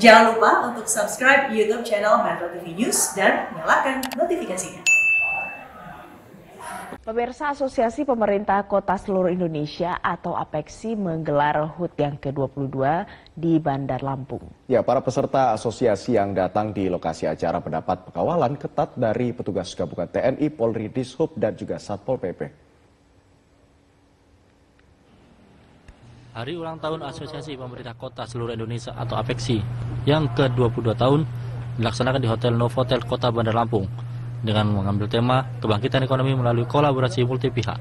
Jangan lupa untuk subscribe YouTube channel Metro TV News dan nyalakan notifikasinya. Pemirsa, Asosiasi Pemerintah Kota Seluruh Indonesia atau APEKSI menggelar HUT yang ke-22 di Bandar Lampung. Ya, para peserta asosiasi yang datang di lokasi acara mendapat pengawalan ketat dari petugas gabungan TNI, Polri, Dishub, dan juga Satpol PP. Hari ulang tahun Asosiasi Pemerintah Kota Seluruh Indonesia atau APEKSI yang ke-22 tahun dilaksanakan di Hotel Novotel Kota Bandar Lampung dengan mengambil tema kebangkitan ekonomi melalui kolaborasi multi pihak.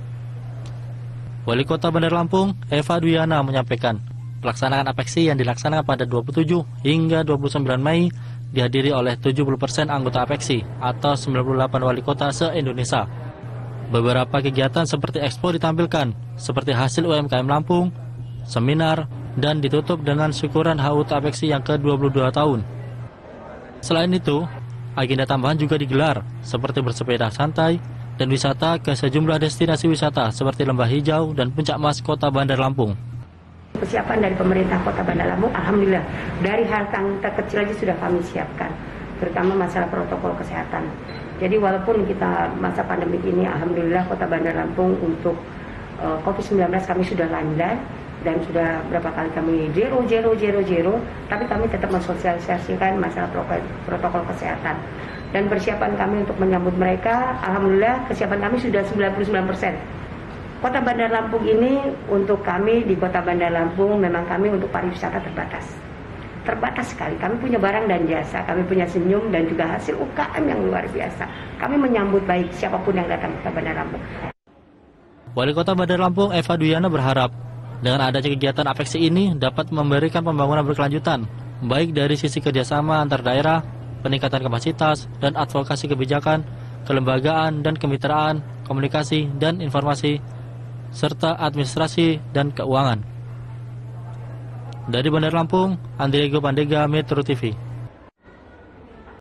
Wali Kota Bandar Lampung, Eva Duyana, menyampaikan pelaksanaan APEKSI yang dilaksanakan pada 27 hingga 29 Mei dihadiri oleh 70% anggota APEKSI atau 98 wali kota se-Indonesia. Beberapa kegiatan seperti expo ditampilkan, seperti hasil UMKM Lampung, seminar, dan ditutup dengan syukuran HUT APEKSI yang ke-22 tahun. Selain itu, agenda tambahan juga digelar, seperti bersepeda santai dan wisata ke sejumlah destinasi wisata seperti Lembah Hijau dan Puncak Mas Kota Bandar Lampung. Persiapan dari pemerintah Kota Bandar Lampung, alhamdulillah, dari hal yang terkecil aja sudah kami siapkan, terutama masalah protokol kesehatan. Jadi walaupun kita masa pandemi ini, alhamdulillah Kota Bandar Lampung untuk COVID-19 kami sudah landai dan sudah berapa kali kami zero, tapi kami tetap mensosialisasikan masalah protokol kesehatan. Dan persiapan kami untuk menyambut mereka, alhamdulillah kesiapan kami sudah 99%. Kota Bandar Lampung ini untuk kami di Kota Bandar Lampung memang kami untuk pariwisata terbatas sekali. Kami punya barang dan jasa, kami punya senyum dan juga hasil UKM yang luar biasa. Kami menyambut baik siapapun yang datang ke Kota Bandar Lampung. Wali Kota Bandar Lampung, Eva Duyana, berharap dengan adanya kegiatan APEKSI ini dapat memberikan pembangunan berkelanjutan, baik dari sisi kerjasama antar daerah, peningkatan kapasitas, dan advokasi kebijakan, kelembagaan dan kemitraan, komunikasi dan informasi, serta administrasi dan keuangan. Dari Bandar Lampung, Andriego Pandega, Metro TV.